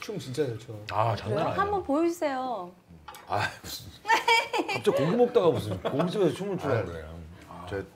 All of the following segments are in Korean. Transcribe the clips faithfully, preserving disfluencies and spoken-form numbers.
춤 진짜 잘 춰. 아 장난 아니야. 한번 보여주세요. 아 무슨 갑자기 고기 먹다가 무슨 고깃집에서 춤을 추라 그래. 아, 저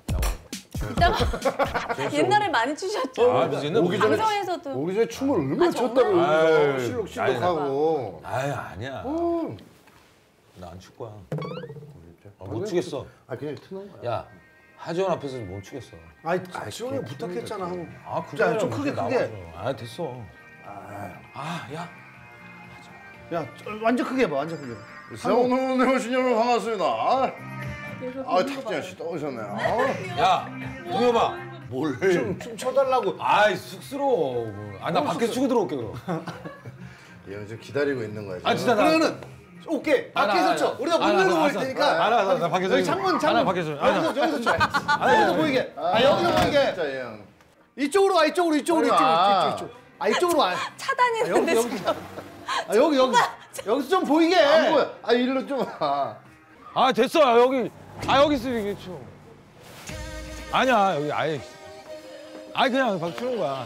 이따가 옛날에 많이 추셨죠. 아 무슨 옛날 오기 전에 방송에서도. 오기 전에 춤을 얼마나 아, 췄다고 아유, 여기서 실룩실룩하고. 아유 아니야. 어. 나 안 출 거야. 아, 못 추겠어. 아 그냥 트는 거야. 야 하지원 앞에서 못 추겠어. 아이 지원이 부탁했잖아. 한 아 자, 좀 크게, 크게. 아 됐어. 아 야. 야, 완전 크게 해봐, 완전 크게. 세훈은 오신 여러분 반갑습니다. 아, 아 탁재현 씨 또 오셨네. 아, 야 동엽아. 뭘? 좀, 좀 쳐달라고. 아이 쑥스러워. 아 나 밖에서 치고 들어올게 그럼. 얘는 지금 기다리고 있는 거야. 아 진짜 나. 그러면은 오케이, 아, 밖에서 나, 쳐. 나, 우리가 아, 문 나, 열고 나, 올 나, 테니까. 알아, 알아, 나 밖에서 여기 창문, 아, 창문. 나 밖에서 아, 나. 여기서, 여기서 쳐. 아, 여기서 보이게. 아, 여기서 보이게. 진짜 얘 형. 이쪽으로 와, 이쪽으로, 이쪽으로, 빨리 이쪽으로, 와. 이쪽으로, 이쪽으로. 아, 이쪽으로 와. 차단했는데 여기, 여기. 지금. 아, 여기, 여기. 여기서 좀 보이게. 안 보여. 아 일로 좀 와. 아 됐어 여기. 아 여기 있어 이게 쳐. 아니야 여기 아예. 아니 그냥 박 추는 거야.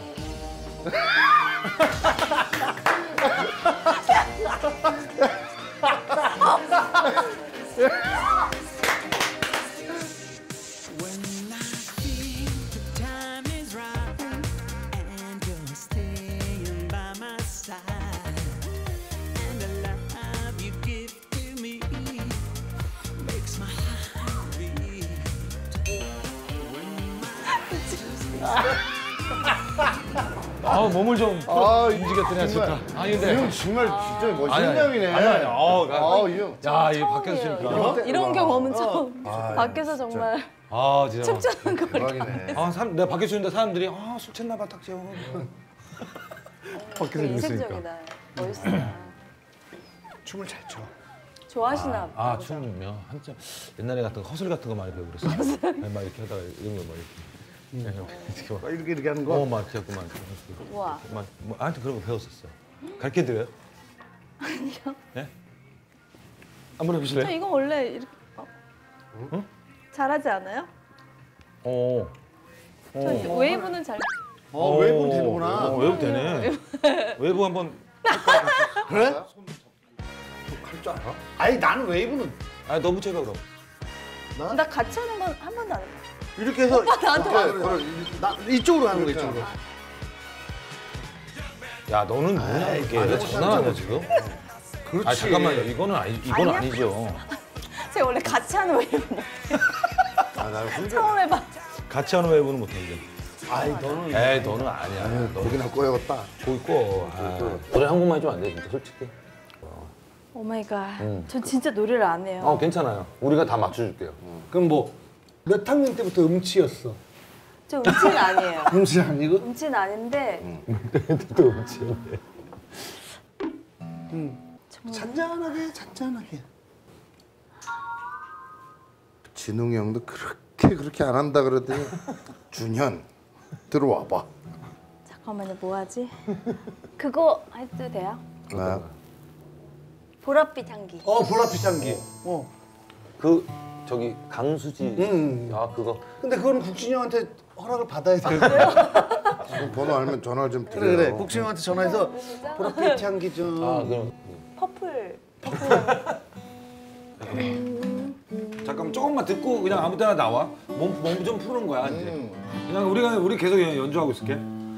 아 몸을 좀 아, 움직였더니 정말. 좋다. 아니 이 근데 형 정말 진짜 아니, 멋있는 아니. 형이네. 아니, 아니. 어, 나- 아, 이 형. 야 이 밖에서 처음이에요. 치니까. 이런, 이런 경험은 처음. 아, 밖에서 진짜. 정말 아 진짜. 춤추는 거. 대박이네. 아 사람 내가 밖에 추는데 사람들이 아술 챘나 봐 탁재훈. 밖에서 이러고 있으니까. 인색적이다. 멋있어요. 춤을 잘 춰. 좋아하시나 봐. 아 춤요 한참 옛날에 같은 거 허슬 같은 거 많이 배우고 그랬어. 아니, 막 이렇게 하다가 이런 거 막 이렇게. 네, 이렇게 막. 이렇게, 이렇게 하는 거. 어, 막 이렇게 하고 막. 우와. 막, 뭐, 나한테 그런 거 배웠었어요. 가르쳐 드려요? 아니요. 네? 한번 저 해보실래요? 이거 원래 이렇게 어? 응? 잘하지 않아요? 어. 저 어. 웨이브는 잘. 어, 외국은 되는구나. 어, 외부 되네. 외부 한번. 그래? 할 줄 알아? 아니, 나는 웨이브는 아, 너 붙여봐 그럼. 나 같이 하는 건 한 번도 안 해. 이렇게 해서 나한테 그래, 왔어. 그래. 나 이쪽으로 하는 거 이쪽으로. 야, 너는 뭐냐 이게? 아니, 장난 아니야 지금? 그렇지. 아 잠깐만요. 이거는 아니, 이건 아니야? 아니죠. 제가 원래 같이 하는 웨이브 아, 나 혼자. 처음 해봐. 같이 하는 외부는 못해 이제. 아이, 너는. 에이, 너는 아니야. 너 고기나 꼬여갔다. 거기 꺼. 아, 노래 한 곡만 해주면 안 돼, 진짜 솔직히. 오 마이 갓. 음. 저 진짜 노래를 안 해요. 어, 괜찮아요. 우리가 다 맞춰줄게요. 그럼 뭐 몇 학년 때부터 음치였어? 저 음치는 아니에요. 음치 아니고? 음치는 아닌데 또 음치인데. 잔잔하게, 잔잔하게. 진웅이 형도 그렇게 그렇게 안 한다 그러더니 준현 들어와봐. 잠깐만요. 뭐 하지? 그거 해도 돼요? 나 보랏빛 향기. 어, 보랏빛 향기. 어. 그 저기 강수지. 음. 아 그거. 근데 그거는 국진이 형한테 허락을 받아야 돼. 지금 번호 알면 전화를 좀 드려요. 그래, 그래. 국진이 형한테 전화해서 진짜? 보랏빛 향기 좀. 아 그럼. 퍼플. 잠깐 조금만 듣고 그냥 아무 때나 나와. 몸 몸 좀 푸는 거야 이제. 음. 그냥 우리가 우리 계속 그냥 연주하고 있을게.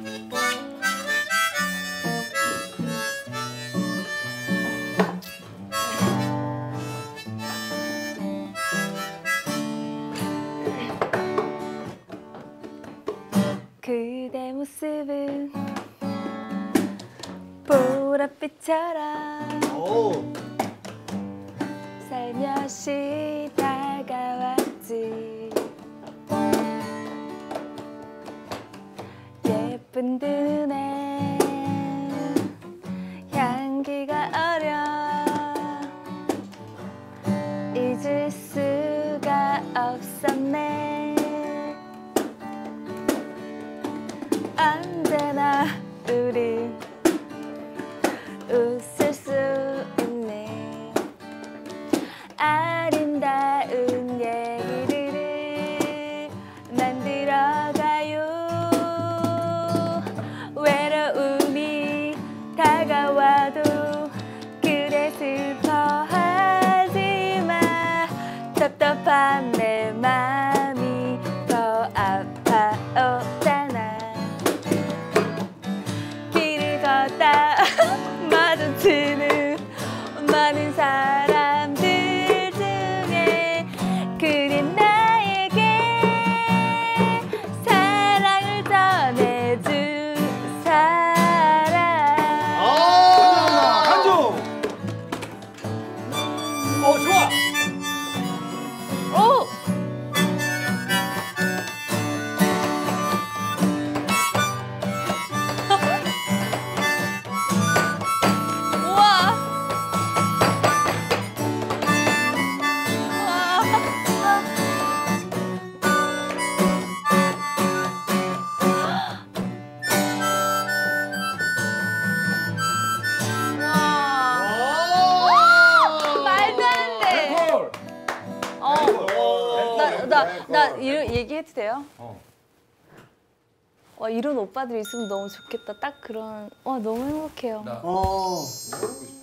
그대 모습은 보랏빛처럼 오. 살며시 다가왔지. 예쁜 두 눈에 향기가 어려 잊을 수가 없었네. 언제나 우리 웃을 수 있네. 아름다운 얘기를 만들어가요. 외로움이 다가와도 아파 내 맘이 더 아파오잖아. 길을 걷다 마주치는 많은 사람들 중에 그린 나에게 사랑을 전해준 사람. 한조. 어 좋아. 오! 우와! 와! 말도 안 돼. 헐. 어. 나, 나, 나 이런 얘기해도 돼요? 어. 와, 이런 오빠들 있으면 너무 좋겠다. 딱 그런. 와, 너무 행복해요. 나- 어.